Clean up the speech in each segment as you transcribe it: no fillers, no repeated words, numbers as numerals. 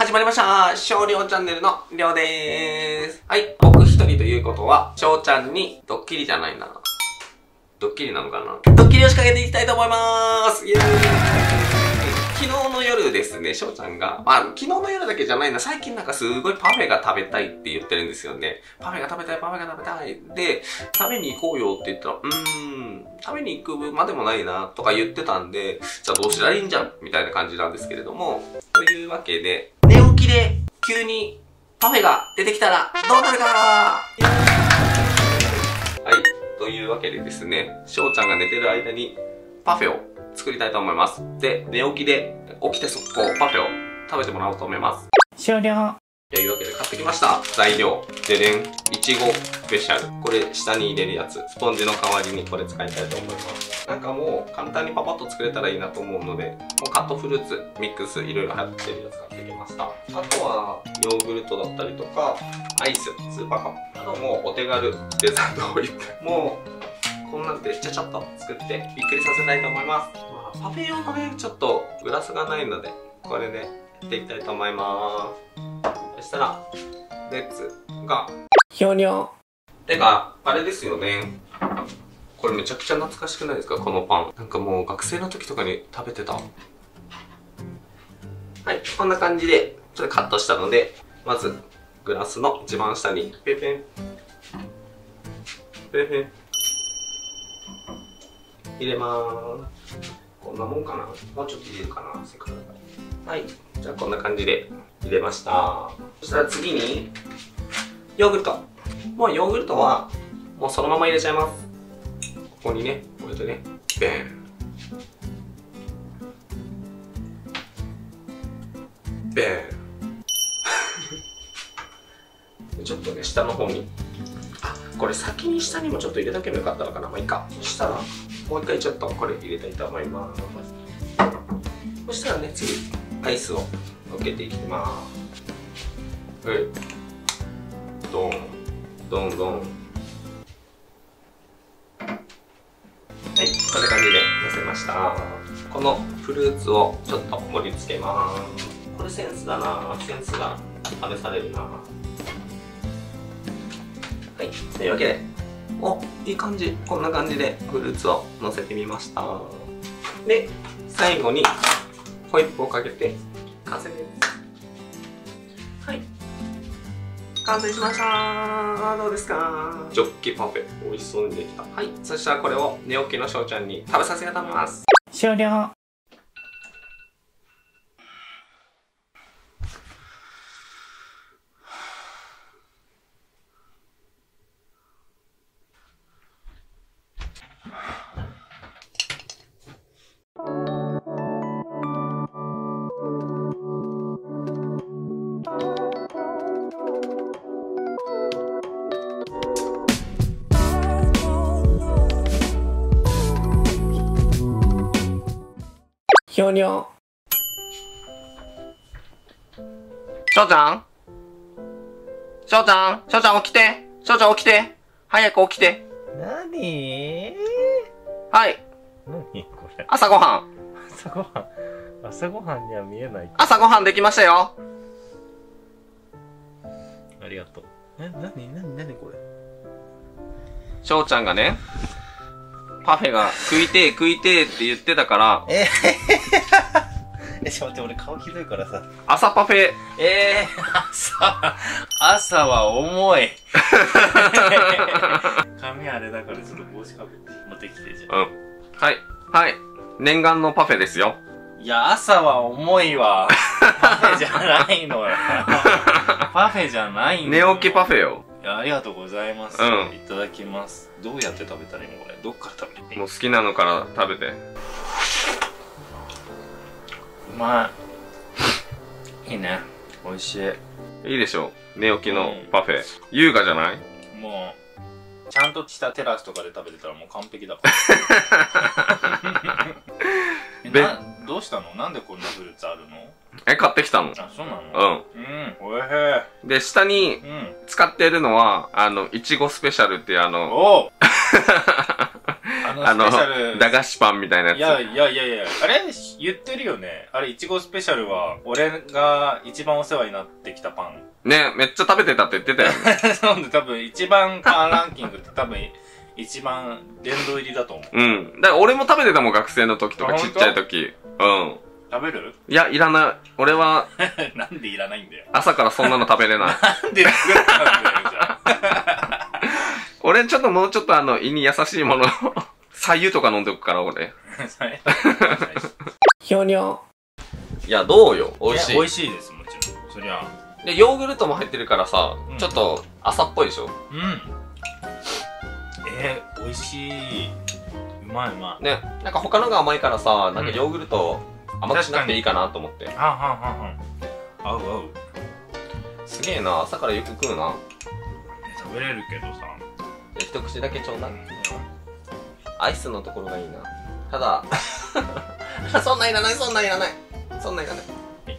始まりました。しょうりょうチャンネルのりょうでーす。はい。僕一人ということは、しょうちゃんにドッキリじゃないな。ドッキリなのかな、ドッキリを仕掛けていきたいと思いまーす。イエーイ。昨日の夜ですね、しょうちゃんが、昨日の夜だけじゃないな、最近なんかすごいパフェが食べたいって言ってるんですよね。パフェが食べたい、パフェが食べたい。で、食べに行こうよって言ったら、食べに行くまでもないな、とか言ってたんで、じゃあどうしたらいいんじゃんみたいな感じなんですけれども、というわけで、寝起きで急にパフェが出てきたらどうなるかはい。というわけでですね、しょうちゃんが寝てる間にパフェを作りたいと思います。で、寝起きで起きて速攻パフェを食べてもらおうと思います。 終了。 というわけで買ってきました。材料。ででん。いちごスペシャル。これ下に入れるやつ。スポンジの代わりにこれ使いたいと思います。なんかもう簡単にパパッと作れたらいいなと思うので、もうカットフルーツ、ミックスいろいろ入ってるやつ買ってきました。あとはヨーグルトだったりとか、アイス、スーパーカップなどもお手軽デザートホイップ。もうこんなんでちゃちゃっと作ってびっくりさせたいと思います。パフェ用のね、ちょっとグラスがないので、これでやっていきたいと思います。そしたら、レッツが終了。 てか、あれですよね。これめちゃくちゃ懐かしくないですか、このパン。なんかもう学生の時とかに食べてた。はい、こんな感じで、ちょっとカットしたので、まず、グラスの一番下に、ペペン。ペペン。入れまーす。こんなもんかな、もうちょっと入れるかな、せっかくだから。はい、じゃあこんな感じで入れました。そしたら次にヨーグルト。もうヨーグルトはもうそのまま入れちゃいます。ここにね、こうやってね、ベンベンちょっとね、下の方に、これ先に下にもちょっと入れとけばよかったのかな。まあいいか。そしたらもう一回ちょっとこれ入れたいと思います。そしたらね、次アイスをのっけていきます。はい、ドンドンドン。はい、こんな感じでのせました。このフルーツをちょっと盛り付けます。これセンスだな、センスが試されるな。はい、というわけで、お、いい感じ。こんな感じでフルーツをのせてみました。で、最後にホイップをかけて完成です。はい、完成しました。どうですか？ジョッキパフェ、美味しそうにできた。はい、そしたらこれを寝起きのしょうちゃんに食べさせたいと思います。 終了。終了。 しょうちゃん、しょうちゃん、しょうちゃん起きて、しょうちゃん起きて、早く起きて。 なにはい。 何これ。 朝ごはん。 朝ごはん。朝ごはんには見えない。 朝ごはんできましたよ。 ありがとう。何これ。 しょうちゃんがね、パフェが食いてえって言ってたから、 ちょっと待って、俺顔ひどいからさ。 朝パフェ。 朝は重い。髪あれだからちょっと帽子かぶって持ってきてじゃん。 はい。はい。念願のパフェですよ。 いや、朝は重いわ。パフェじゃないのよ。パフェじゃないのよ。 寝起きパフェよ。 いや、ありがとうございます。いただきます。どうやって食べたらいいのこれ。どっから食べる？ もう好きなのから食べて。 うまい。いいね。美味しい。 いいでしょ。寝起きのパフェ。優雅じゃない？ もう、ちゃんとしたテラスとかで食べてたらもう完璧だから。どうしたの？なんでこんなフルーツあるの？ 買ってきたの。 あ、そうなの？おいしい。 で、下に使ってるのは、いちごスペシャルっていうおスペシャル。 駄菓子パンみたいなやつ。 いや、あれ言ってるよね。あれ、いちごスペシャルは、俺が一番お世話になってきたパン。 ね、めっちゃ食べてたって言ってたよね。 なんで多分一番パンランキングって多分一番殿堂入りだと思う。 うん。だから俺も食べてたもん、学生の時とか、ちっちゃい時。うん。 食べる？ いや、いらない。俺は、 なんでいらないんだよ。 朝からそんなの食べれない。 なんで作ったんだよ、じゃあ。 俺ちょっともうちょっと胃に優しいもの、左右とか飲んでおくから、俺。ひょにょ。いや、どうよ。美味しい。 美味しいです、もちろん。そりゃ。 で、ヨーグルトも入ってるからさ、ちょっと朝っぽいでしょ？ うん。美味しい。うまいうまい。 ね、なんか他のが甘いからさ、なんかヨーグルト甘くしなくていいかなと思って。 合う合う。 すげえな、朝からよく食うな。 食べれるけどさ。 一口だけちょうだい。アイスのところがいいな。ただ、そんなんいらない、そんなんいらない。そんなんいらない。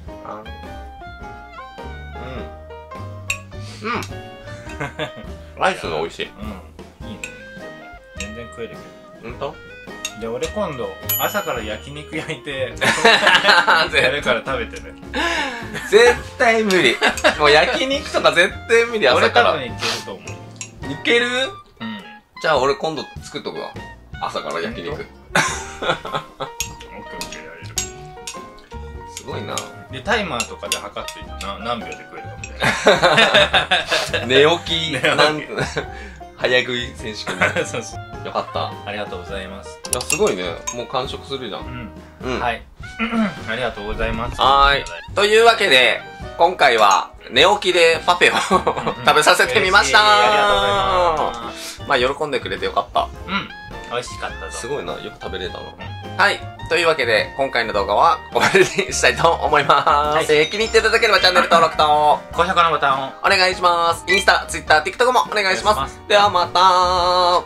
アイスが美味しい。 いいね。全然食えるけど。 ほんと？ で、俺今度、朝から焼肉焼いて、やるから食べてね。 絶対無理。もう焼肉とか絶対無理、朝から。 俺多分いけると思う。 いける？ うん。 じゃあ俺今度作っとくわ。朝から焼肉。オッケーオッケーやれる。 すごいな。 で、タイマーとかで測って何秒で食えるかみたいな。 寝起き、早食い選手権。 そうそう。 よかった。 ありがとうございます。 いや、すごいね。もう完食するじゃん。 うん。はい。ありがとうございます。 はーい。というわけで、今回は寝起きでパフェを食べさせてみました。 ありがとうございます。 まあ、喜んでくれてよかった。 うん。美味しかったぞ。 すごいな。よく食べれたの。はい。というわけで、今回の動画は終わりにしたいと思います。気に入っていただければチャンネル登録と高評価のボタンをお願いします。インスタ、ツイッター、TikTok もお願いします。ではまた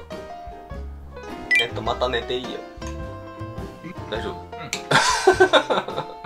また寝ていいよ。大丈夫？